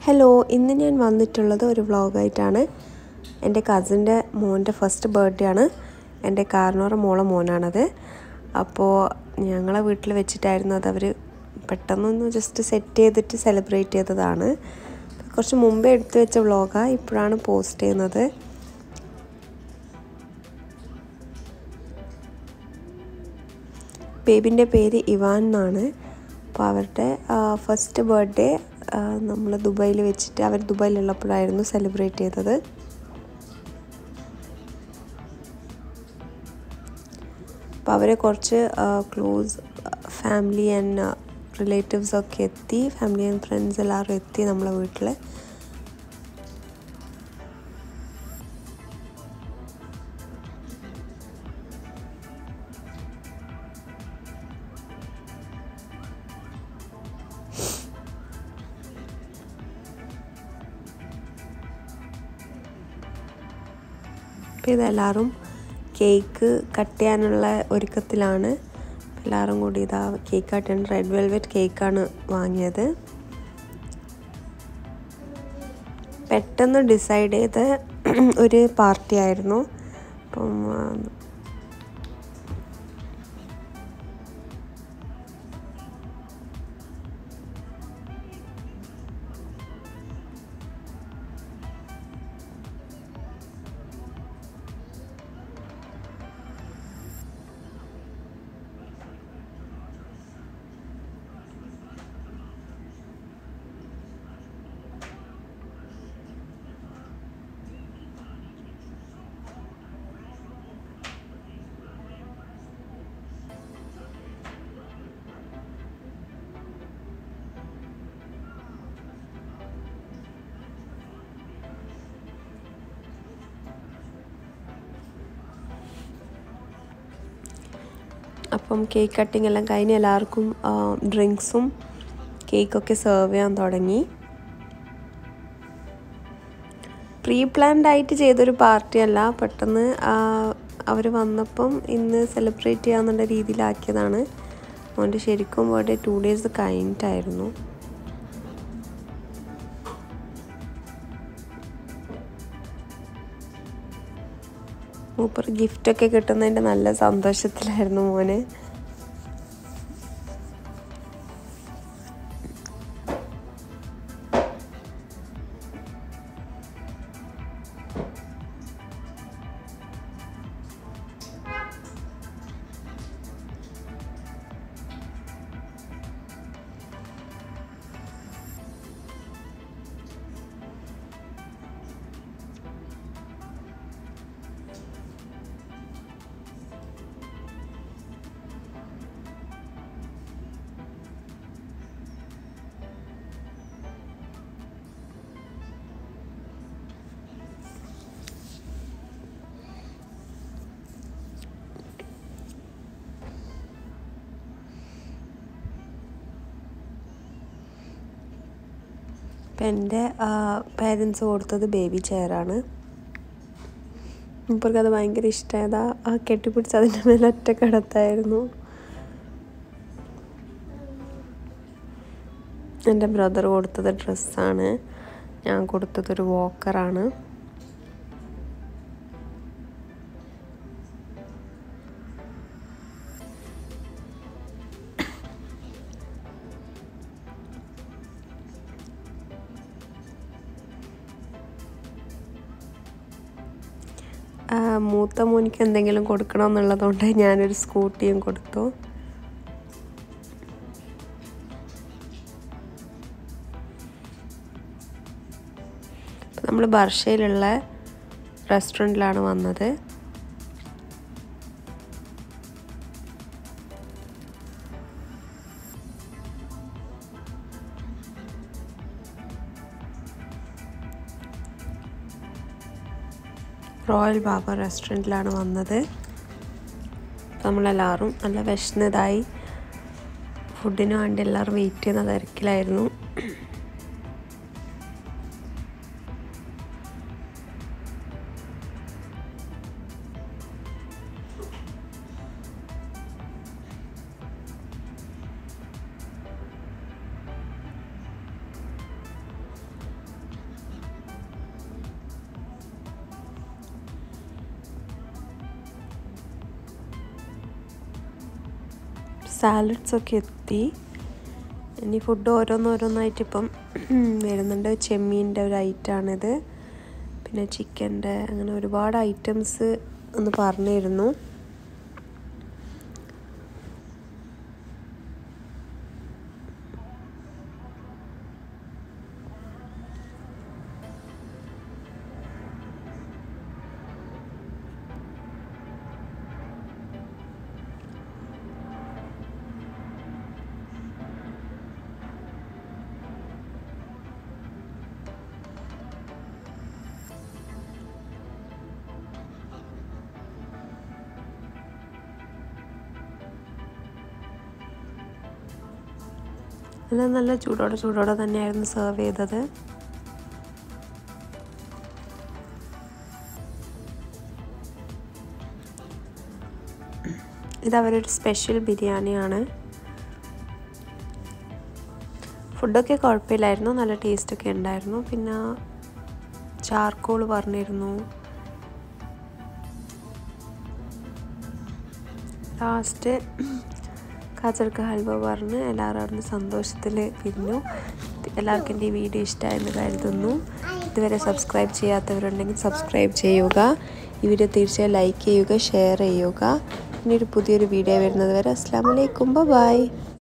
Hello, ഇന്ന് ഞാൻ വന്നിട്ടുള്ളത് ഒരു വ്ളോഗായിട്ടാണ്. എൻ്റെ കസിൻ്റെ മോൻ്റെ ഫസ്റ്റ് ബർത്ത്ഡേ ആണ്. എൻ്റെ കാർന്നോറ മോനാണത്. അപ്പോൾ ഞങ്ങളെ വീട്ടിൽ വെച്ചിട്ടായിരുന്നു അത്. അവർ പെട്ടെന്നൊന്ന് ജസ്റ്റ് സെറ്റ് ചെയ്തിട്ട് സെലിബ്രേറ്റ് ചെയ്തതാണ്. കുറച്ച് മുമ്പേ എടുത്തു വെച്ച വ്ളോഗാണ്, ഇപ്പോഴാണ് പോസ്റ്റ് ചെയ്യുന്നത്. ബേബിൻ്റെ പേര് ഇവാൻ എന്നാണ്. അപ്പോൾ അവരുടെ ഫസ്റ്റ് ബർത്ത്ഡേ നമ്മൾ ദുബായിൽ വെച്ചിട്ട്, അവർ ദുബായിലുള്ളപ്പോഴായിരുന്നു സെലിബ്രേറ്റ് ചെയ്തത്. അപ്പോൾ അവരെ കുറച്ച് ക്ലോസ് ഫാമിലി ആൻഡ് റിലേറ്റീവ്സൊക്കെ എത്തി, ഫാമിലി ആൻഡ് ഫ്രണ്ട്സ് എല്ലാവരും എത്തി നമ്മളെ വീട്ടിൽ. അപ്പോൾ ഇതെല്ലാവരും കേക്ക് കട്ട് ചെയ്യാനുള്ള ഒരുക്കത്തിലാണ്. എല്ലാവരും കൂടി ഇതാ കേക്ക് കട്ട് ചെയ്യാൻ റെഡ് വെൽവെറ്റ് കേക്കാണ് വാങ്ങിയത്. പെട്ടെന്ന് ഡിസൈഡ് ചെയ്ത ഒരു പാർട്ടി ആയിരുന്നു. അപ്പം കേക്ക് കട്ടിങ് എല്ലാം കഴിഞ്ഞ് എല്ലാവർക്കും ഡ്രിങ്ക്സും കേക്കൊക്കെ സെർവ് ചെയ്യാൻ തുടങ്ങി. പ്രീ പ്ലാൻഡ് ആയിട്ട് ചെയ്തൊരു പാർട്ടിയല്ല, പെട്ടെന്ന് അവർ വന്നപ്പം ഇന്ന് സെലിബ്രേറ്റ് ചെയ്യാന്നുള്ള രീതിയിലാക്കിയതാണ്. അതുകൊണ്ട് ശരിക്കും ബർത്ത്ഡേ 2 days കഴിഞ്ഞിട്ടായിരുന്നു. മൂപ്പർ ഗിഫ്റ്റൊക്കെ കിട്ടുന്നതിൻ്റെ നല്ല സന്തോഷത്തിലായിരുന്നു മോന്. അപ്പം എൻ്റെ പേരൻസ് കൊടുത്തത് ബേബി ചെയറാണ്. മൂപ്പർക്കത് ഭയങ്കര ഇഷ്ടമായത്. കെട്ടിപ്പിടിച്ച് അതിൻ്റെ മേലെ ഒറ്റ കിടത്തായിരുന്നു. എൻ്റെ ബ്രദർ കൊടുത്തത് ഡ്രസ്സാണ്. ഞാൻ കൊടുത്തതൊരു വോക്കറാണ്. മൂത്ത മോനിക്ക് എന്തെങ്കിലും കൊടുക്കണം എന്നുള്ളതുകൊണ്ട് ഞാനൊരു സ്കൂട്ടിയും കൊടുത്തു. നമ്മൾ ബർഷയിലുള്ള റെസ്റ്റോറൻറ്റിലാണ് വന്നത്. റോയൽ ബാബ റെസ്റ്റോറൻറ്റിലാണ് വന്നത്. നമ്മളെല്ലാവരും നല്ല വിശന്നതായി ഫുഡിന് വേണ്ടി എല്ലാവരും വെയിറ്റ് ചെയ്യുന്ന തിരക്കിലായിരുന്നു. സാലഡ്സൊക്കെ എത്തി. ഇനി ഫുഡ് ഓരോന്നോരോന്നായിട്ട് ഇപ്പം വരുന്നുണ്ട്. ചെമ്മീൻ്റെ ഒരു ഐറ്റമാണിത്, പിന്നെ ചിക്കൻ്റെ, അങ്ങനെ ഒരുപാട് ഐറ്റംസ് ഒന്ന് പറഞ്ഞിരുന്നു. എല്ലാം നല്ല ചൂടോടെ തന്നെയായിരുന്നു സെർവ് ചെയ്തത്. ഇതവരൊരു സ്പെഷ്യൽ ബിരിയാണിയാണ്. ഫുഡൊക്കെ കുഴപ്പമില്ലായിരുന്നു, നല്ല ടേസ്റ്റൊക്കെ ഉണ്ടായിരുന്നു. പിന്നെ ചാർക്കോൾ പറഞ്ഞിരുന്നു. ലാസ്റ്റ് കാച്ചർക്ക ഹൽവ പറഞ്ഞ് എല്ലാവരും അവിടുന്ന് സന്തോഷത്തിൽ പിരിഞ്ഞു. എല്ലാവർക്കും എൻ്റെ ഈ വീഡിയോ ഇഷ്ടമായെന്ന് കരുതുന്നു. ഇതുവരെ സബ്സ്ക്രൈബ് ചെയ്യാത്തവരുണ്ടെങ്കിൽ സബ്സ്ക്രൈബ് ചെയ്യുക. ഈ വീഡിയോ തീർച്ചയായും ലൈക്ക് ചെയ്യുക, ഷെയർ ചെയ്യുക. ഇനി ഒരു പുതിയൊരു വീഡിയോ വരുന്നത് വരെ അസ്സലാമു അലൈക്കും, ബൈ.